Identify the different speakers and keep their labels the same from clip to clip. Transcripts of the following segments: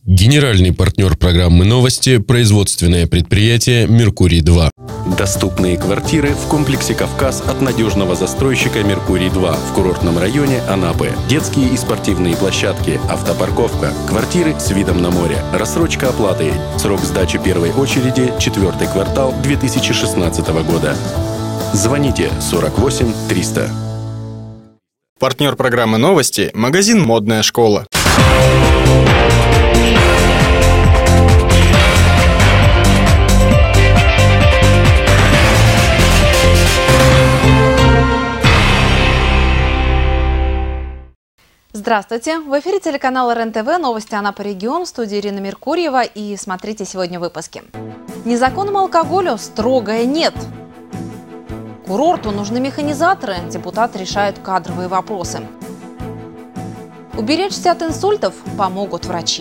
Speaker 1: Генеральный партнер программы «Новости» – производственное предприятие «Меркурий-2».
Speaker 2: Доступные квартиры в комплексе «Кавказ» от надежного застройщика «Меркурий-2» в курортном районе Анапы. Детские и спортивные площадки, автопарковка, квартиры с видом на море, рассрочка оплаты. Срок сдачи первой очереди – 4-й квартал 2016 года. Звоните 48 300.
Speaker 3: Партнер программы «Новости» – магазин «Модная школа».
Speaker 4: Здравствуйте! В эфире телеканала РЕН-ТВ, новости Анапы регион, в студии Ирина Меркурьева. И смотрите сегодня выпуски. Незаконному алкоголю строгое «нет». Курорту нужны механизаторы, депутаты решают кадровые вопросы. Уберечься от инсультов помогут врачи.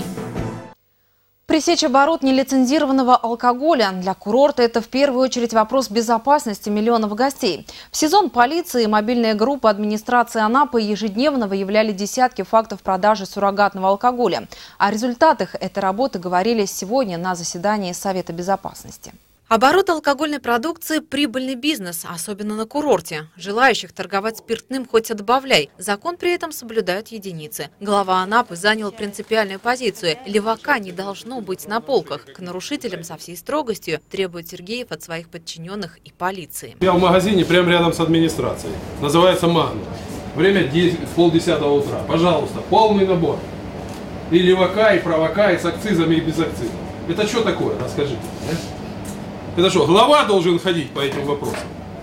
Speaker 4: Пресечь оборот нелицензированного алкоголя. Для курорта это в первую очередь вопрос безопасности миллионов гостей. В сезон полиции и мобильная группа администрации Анапы ежедневно выявляли десятки фактов продажи суррогатного алкоголя. О результатах этой работы говорили сегодня на заседании Совета безопасности. Оборот алкогольной продукции – прибыльный бизнес, особенно на курорте. Желающих торговать спиртным хоть отбавляй. Закон при этом соблюдают единицы. Глава Анапы занял принципиальную позицию. Левака не должно быть на полках. К нарушителям со всей строгостью требует Сергеев от своих подчиненных и полиции.
Speaker 5: Я в магазине прямо рядом с администрацией. Называется «Магнум». Время 9:30 утра. Пожалуйста, полный набор. И левака, и правака, и с акцизами, и без акцизов. Это что такое? Расскажите. Это что, глава должен ходить по этим вопросам?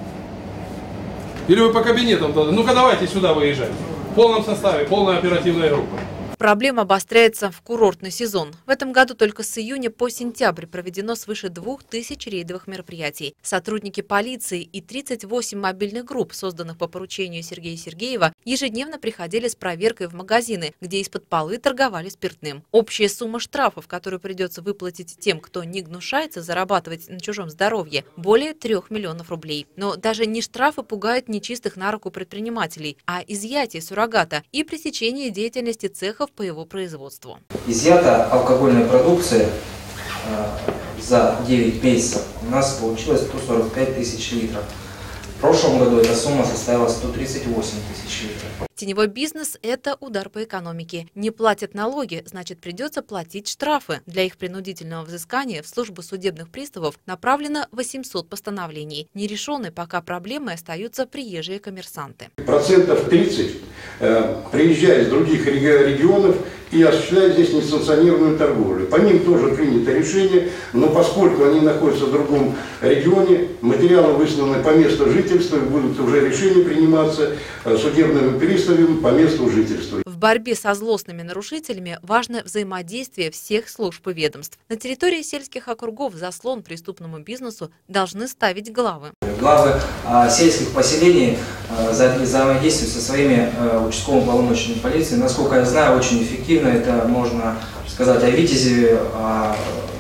Speaker 5: Или вы по кабинетам должны? Ну-ка давайте сюда выезжайте. В полном составе, полная оперативная группа.
Speaker 4: Проблема обостряется в курортный сезон. В этом году только с июня по сентябрь проведено свыше 2000 рейдовых мероприятий. Сотрудники полиции и 38 мобильных групп, созданных по поручению Сергея Сергеева, ежедневно приходили с проверкой в магазины, где из-под полы торговали спиртным. Общая сумма штрафов, которую придется выплатить тем, кто не гнушается зарабатывать на чужом здоровье, более 3 миллионов рублей. Но даже не штрафы пугают нечистых на руку предпринимателей, а изъятие суррогата и пресечение деятельности цехов по его производству.
Speaker 6: Изъята алкогольная продукция за 9 месяцев у нас получилось 145 тысяч литров. В прошлом году эта сумма составила 138 тысяч литров.
Speaker 4: Теневой бизнес – это удар по экономике. Не платят налоги, значит придется платить штрафы. Для их принудительного взыскания в службу судебных приставов направлено 800 постановлений. Нерешенной пока проблемой остаются приезжие коммерсанты.
Speaker 7: 30% приезжают из других регионов и осуществляют здесь несанкционированную торговлю. По ним тоже принято решение, но поскольку они находятся в другом регионе, материалы высланы по месту жительства, будут уже решения приниматься судебными приставами по месту жительства.
Speaker 4: В борьбе со злостными нарушителями важно взаимодействие всех служб и ведомств. На территории сельских округов заслон преступному бизнесу должны ставить главы.
Speaker 6: Главы сельских поселений взаимодействуют со своими участковыми полномочиями полиции. Насколько я знаю, очень эффективно. Это можно сказать о Витязеве, о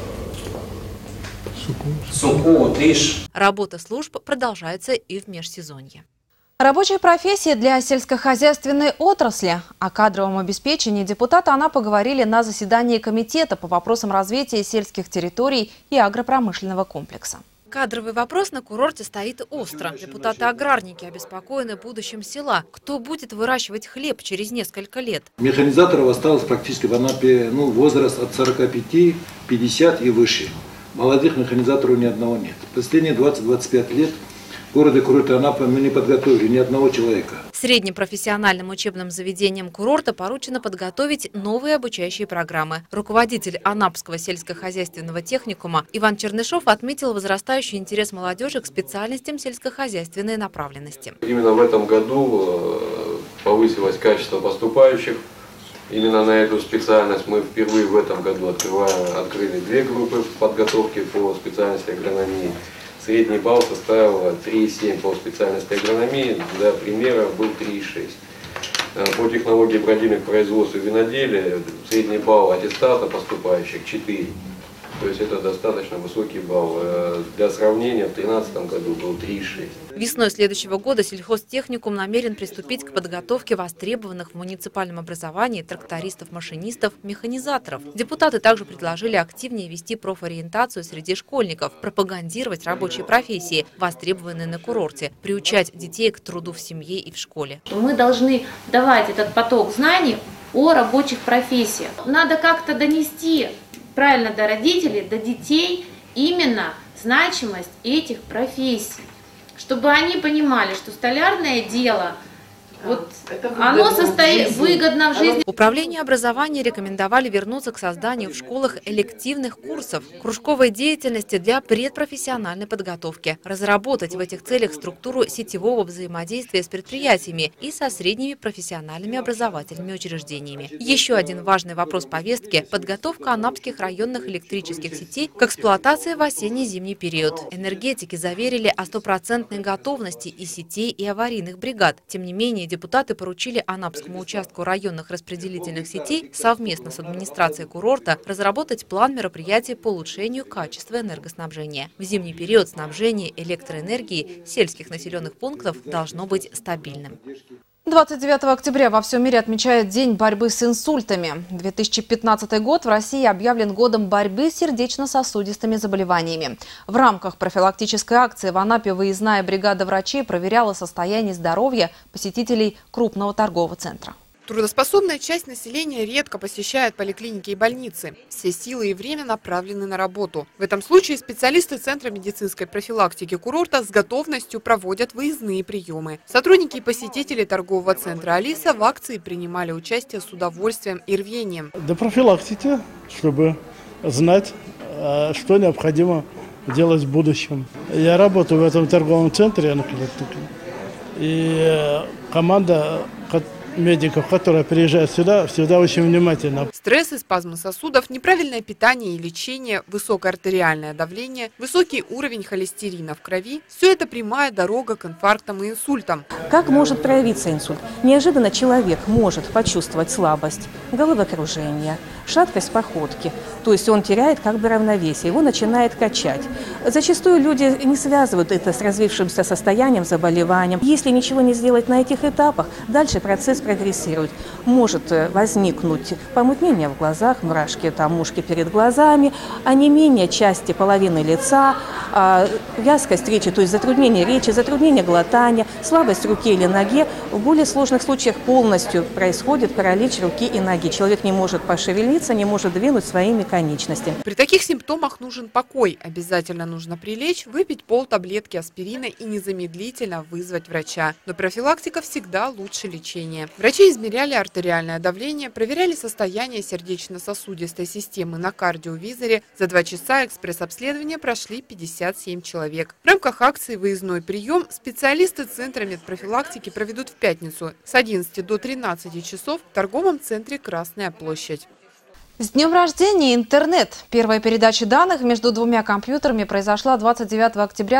Speaker 6: Суку, Тыш.
Speaker 4: Работа служб продолжается и в межсезонье. Рабочие профессии для сельскохозяйственной отрасли. О кадровом обеспечении депутаты Анапы говорили на заседании комитета по вопросам развития сельских территорий и агропромышленного комплекса. Кадровый вопрос на курорте стоит остро. Депутаты-аграрники обеспокоены будущим села. Кто будет выращивать хлеб через несколько лет?
Speaker 8: Механизаторов осталось практически в Анапе возраст от 45, 50 и выше. Молодых механизаторов ни одного нет. Последние 20-25 лет в городе курорта Анапы мы не подготовили ни одного человека.
Speaker 4: Средним профессиональным учебным заведениям курорта поручено подготовить новые обучающие программы. Руководитель Анапского сельскохозяйственного техникума Иван Чернышов отметил возрастающий интерес молодежи к специальностям сельскохозяйственной направленности.
Speaker 9: Именно в этом году повысилось качество поступающих. Именно на эту специальность мы впервые в этом году открыли 2 группы подготовки по специальности агрономии. Средний балл составил 3,7 по специальности агрономии, для примера был 3,6. По технологии бродильных производств и виноделия средний балл аттестата поступающих 4. То есть это достаточно высокий балл. Для сравнения, в 2013 году был 3,6.
Speaker 4: Весной следующего года сельхозтехникум намерен приступить к подготовке востребованных в муниципальном образовании трактористов, машинистов, механизаторов. Депутаты также предложили активнее вести профориентацию среди школьников, пропагандировать рабочие профессии, востребованные на курорте, приучать детей к труду в семье и в школе.
Speaker 10: Мы должны давать этот поток знаний о рабочих профессиях. Надо как-то донести правильно до родителей, до детей именно значимость этих профессий, чтобы они понимали, что столярное дело, оно выгодно в жизни.
Speaker 4: Управление образования рекомендовали вернуться к созданию в школах элективных курсов, кружковой деятельности для предпрофессиональной подготовки, разработать в этих целях структуру сетевого взаимодействия с предприятиями и со средними профессиональными образовательными учреждениями. Еще один важный вопрос повестки – подготовка анапских районных электрических сетей к эксплуатации в осенне-зимний период. Энергетики заверили о стопроцентной готовности и сетей, и аварийных бригад. Тем не менее, депутаты поручили Анапскому участку районных распределительных сетей совместно с администрацией курорта разработать план мероприятий по улучшению качества энергоснабжения. В зимний период снабжение электроэнергией сельских населенных пунктов должно быть стабильным. 29 октября во всем мире отмечают День борьбы с инсультами. 2015 год в России объявлен годом борьбы с сердечно-сосудистыми заболеваниями. В рамках профилактической акции в Анапе выездная бригада врачей проверяла состояние здоровья посетителей крупного торгового центра.
Speaker 11: Трудоспособная часть населения редко посещает поликлиники и больницы. Все силы и время направлены на работу. В этом случае специалисты Центра медицинской профилактики курорта с готовностью проводят выездные приемы. Сотрудники и посетители торгового центра «Алиса» в акции принимали участие с удовольствием и рвением.
Speaker 12: Для профилактики, чтобы знать, что необходимо делать в будущем. Я работаю в этом торговом центре, и команда медиков, которые приезжают сюда, всегда очень внимательно.
Speaker 11: Стресс и спазмы сосудов, неправильное питание и лечение, высокое артериальное давление, высокий уровень холестерина в крови – все это прямая дорога к инфарктам и инсультам.
Speaker 13: Как может проявиться инсульт? Неожиданно человек может почувствовать слабость, головокружение, шаткость походки. То есть он теряет как бы равновесие, его начинает качать. Зачастую люди не связывают это с развившимся состоянием, заболеванием. Если ничего не сделать на этих этапах, дальше процесс прогрессирует. Может возникнуть помутнение в глазах, мурашки, мушки перед глазами, онемение части половины лица, вязкость речи, то есть затруднение речи, затруднение глотания, слабость руки или ноги. В более сложных случаях полностью происходит паралич руки и ноги. Человек не может пошевелиться, не может двинуть своими конечностями.
Speaker 11: При таких симптомах нужен покой. Обязательно нужно прилечь, выпить полтаблетки аспирина и незамедлительно вызвать врача. Но профилактика всегда лучше лечения. Врачи измеряли артериальное давление, проверяли состояние сердечно-сосудистой системы на кардиовизоре. За 2 часа экспресс-обследования прошли 57 человек. В рамках акции «Выездной прием» специалисты Центра медпрофилактики проведут в пятницу с 11 до 13 часов в торговом центре «Красная площадь».
Speaker 4: С днем рождения интернет! Первая передача данных между двумя компьютерами произошла 29 октября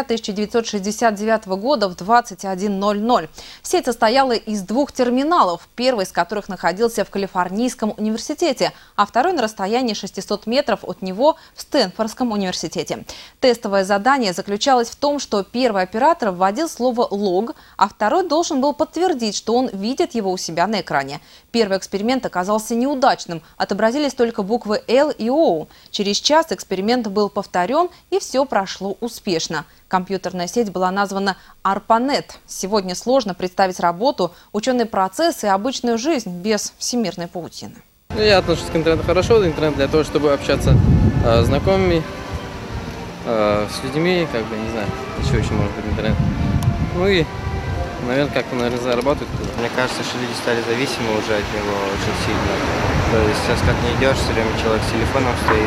Speaker 4: 1969 года в 21:00. Сеть состояла из 2 терминалов, первый из которых находился в Калифорнийском университете, а второй на расстоянии 600 метров от него в Стэнфордском университете. Тестовое задание заключалось в том, что первый оператор вводил слово «лог», а второй должен был подтвердить, что он видит его у себя на экране. Первый эксперимент оказался неудачным, отобразились только буквы «Л» и «О». Через час эксперимент был повторен, и все прошло успешно. Компьютерная сеть была названа ARPANET. Сегодня сложно представить работу, ученый процесс и обычную жизнь без всемирной паутины.
Speaker 14: Я отношусь к интернету хорошо. Интернет для того, чтобы общаться с знакомыми, с людьми, не знаю, еще очень может быть интернет. Ну и, наверное, как-то, зарабатывать.
Speaker 15: Мне кажется, что люди стали зависимы уже от него очень сильно. То есть сейчас как не идешь, все время человек с телефоном стоит.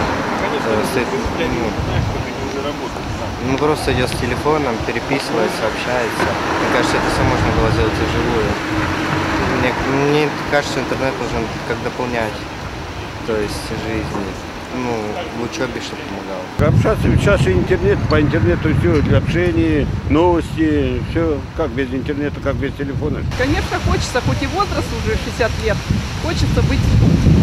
Speaker 15: Просто идет с телефоном, переписывается, общается. Мне кажется, это все можно было сделать вживую. Мне кажется, интернет нужен как дополнять, то есть жизнь. В учебе, чтобы помогало.
Speaker 7: Общаться, сейчас интернет, по интернету все, для общения, новости, все, как без интернета, как без телефона.
Speaker 16: Конечно, хочется, хоть и возраст уже 60 лет, хочется быть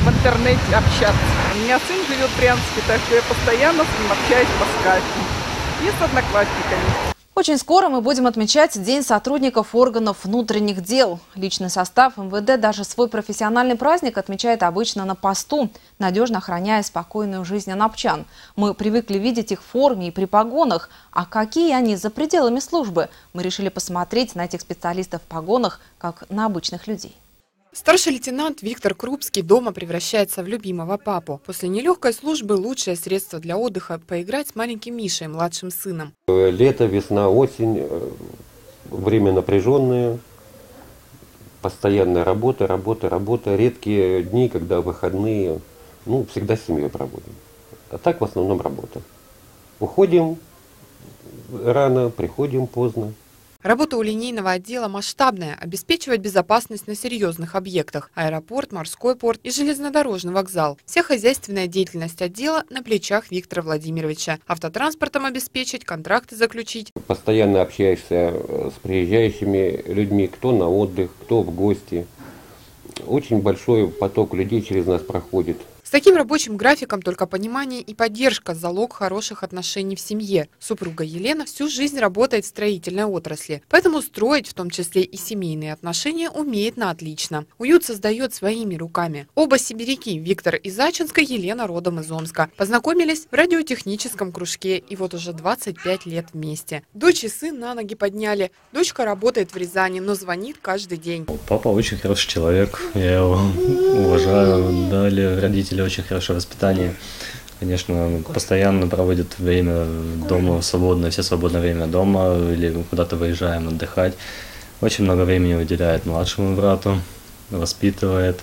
Speaker 16: в интернете общаться. У меня сын живет в Брянске, так что я постоянно с ним общаюсь по скайпу и с одноклассниками.
Speaker 4: Очень скоро мы будем отмечать День сотрудников органов внутренних дел. Личный состав МВД даже свой профессиональный праздник отмечает обычно на посту, надежно охраняя спокойную жизнь анапчан. Мы привыкли видеть их в форме и при погонах. А какие они за пределами службы? Мы решили посмотреть на этих специалистов в погонах, как на обычных людей.
Speaker 11: Старший лейтенант Виктор Крупский дома превращается в любимого папу. После нелегкой службы лучшее средство для отдыха – поиграть с маленьким Мишей, младшим сыном.
Speaker 17: Лето, весна, осень, время напряженное, постоянная работа. Редкие дни, когда выходные, всегда с семьей проводим. А так в основном работа. Уходим рано, приходим поздно.
Speaker 11: Работа у линейного отдела масштабная – обеспечивать безопасность на серьезных объектах – аэропорт, морской порт и железнодорожный вокзал. Вся хозяйственная деятельность отдела на плечах Виктора Владимировича. Автотранспортом обеспечить, контракты заключить.
Speaker 17: Постоянно общаешься с приезжающими людьми, кто на отдых, кто в гости. Очень большой поток людей через нас проходит.
Speaker 11: С таким рабочим графиком только понимание и поддержка – залог хороших отношений в семье. Супруга Елена всю жизнь работает в строительной отрасли, поэтому строить, в том числе и семейные отношения, умеет на отлично. Уют создает своими руками. Оба сибиряки – Виктор из Ачинска, Елена родом из Омска. Познакомились в радиотехническом кружке и вот уже 25 лет вместе. Дочь и сын на ноги подняли. Дочка работает в Рязани, но звонит каждый день.
Speaker 18: Папа очень хороший человек, я его уважаю, дали родители очень хорошее воспитание. Конечно, постоянно проводит время дома свободное, все свободное время дома или куда-то выезжаем отдыхать. Очень много времени уделяет младшему брату, воспитывает.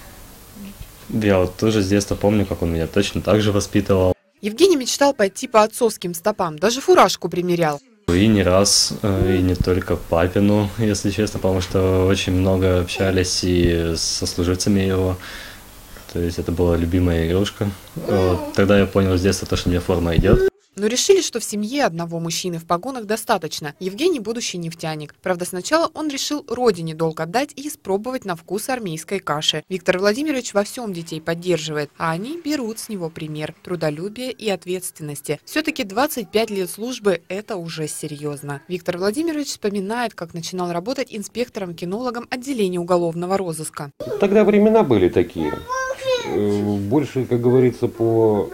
Speaker 18: Я вот тоже с детства помню, как он меня точно так же воспитывал.
Speaker 11: Евгений мечтал пойти по отцовским стопам, даже фуражку примерял.
Speaker 18: И не раз, и не только папину, если честно, потому что очень много общались и со служивцами его. То есть это была любимая игрушка. Вот. Тогда я понял с детства, что мне форма идет.
Speaker 11: Но решили, что в семье одного мужчины в погонах достаточно. Евгений – будущий нефтяник. Правда, сначала он решил родине долг отдать и испробовать на вкус армейской каши. Виктор Владимирович во всем детей поддерживает, а они берут с него пример трудолюбия и ответственности. Все-таки 25 лет службы – это уже серьезно. Виктор Владимирович вспоминает, как начинал работать инспектором-кинологом отделения уголовного розыска.
Speaker 17: Тогда времена были такие. Больше, как говорится, по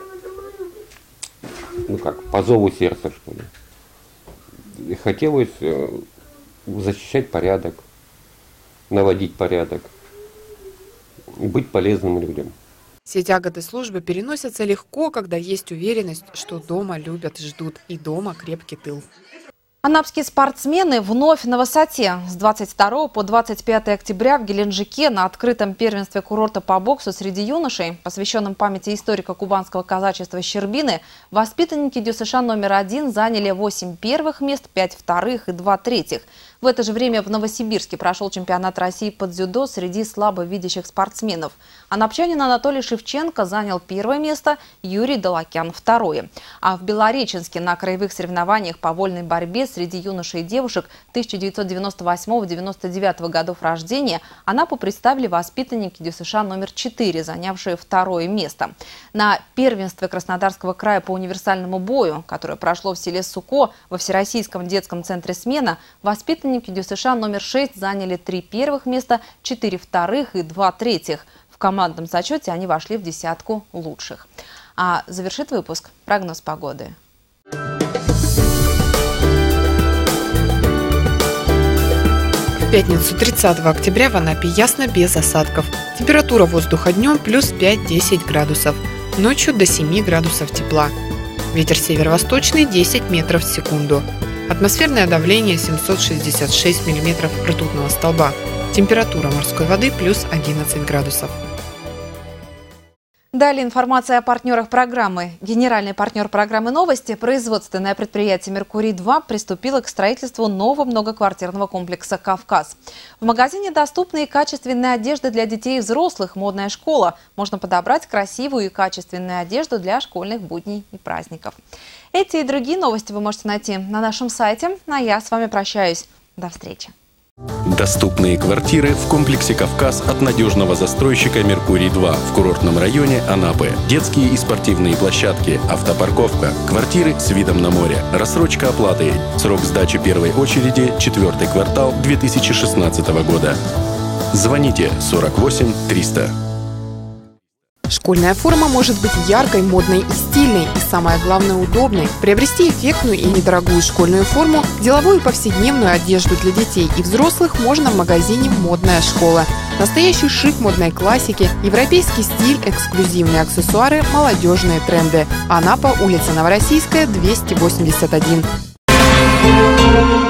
Speaker 17: зову сердца, что ли. Хотелось защищать порядок, наводить порядок, быть полезным людям.
Speaker 11: Все тяготы службы переносятся легко, когда есть уверенность, что дома любят и ждут, и дома крепкий тыл.
Speaker 4: Анапские спортсмены вновь на высоте. С 22 по 25 октября в Геленджике на открытом первенстве курорта по боксу среди юношей, посвященном памяти историка кубанского казачества Щербины, воспитанники ДЮСШ номер 1 заняли 8 первых мест, 5 вторых и 2 третьих. В это же время в Новосибирске прошел чемпионат России по дзюдо среди слабовидящих спортсменов. Анапчанин Анатолий Шевченко занял первое место, Юрий Долокян – второе. А в Белореченске на краевых соревнованиях по вольной борьбе среди юношей и девушек 1998-99 годов рождения Анапу представили воспитанники ДЮСШ номер 4, занявшие второе место. На первенстве Краснодарского края по универсальному бою, которое прошло в селе Суко во Всероссийском детском центре «Смена», воспитанники ДЮСШ номер 6 заняли 3 первых места, 4 вторых и 2 третьих. В командном зачете они вошли в десятку лучших. А завершит выпуск прогноз погоды.
Speaker 11: В пятницу 30 октября в Анапе ясно без осадков. Температура воздуха днем плюс 5-10 градусов. Ночью до 7 градусов тепла. Ветер северо-восточный 10 метров в секунду. Атмосферное давление 766 миллиметров ртутного столба. Температура морской воды плюс 11 градусов.
Speaker 4: Далее информация о партнерах программы. Генеральный партнер программы «Новости», производственное предприятие «Меркурий-2» приступило к строительству нового многоквартирного комплекса «Кавказ». В магазине доступны и качественные одежды для детей и взрослых, модная школа. Можно подобрать красивую и качественную одежду для школьных будней и праздников. Эти и другие новости вы можете найти на нашем сайте. А я с вами прощаюсь. До встречи.
Speaker 2: Доступные квартиры в комплексе «Кавказ» от надежного застройщика «Меркурий-2» в курортном районе Анапы. Детские и спортивные площадки, автопарковка, квартиры с видом на море, рассрочка оплаты. Срок сдачи первой очереди – 4-й квартал 2016 года. Звоните 48 300.
Speaker 11: Школьная форма может быть яркой, модной и стильной, и самое главное – удобной. Приобрести эффектную и недорогую школьную форму, деловую и повседневную одежду для детей и взрослых можно в магазине «Модная школа». Настоящий шик модной классики, европейский стиль, эксклюзивные аксессуары, молодежные тренды. Анапа, улица Новороссийская, 281.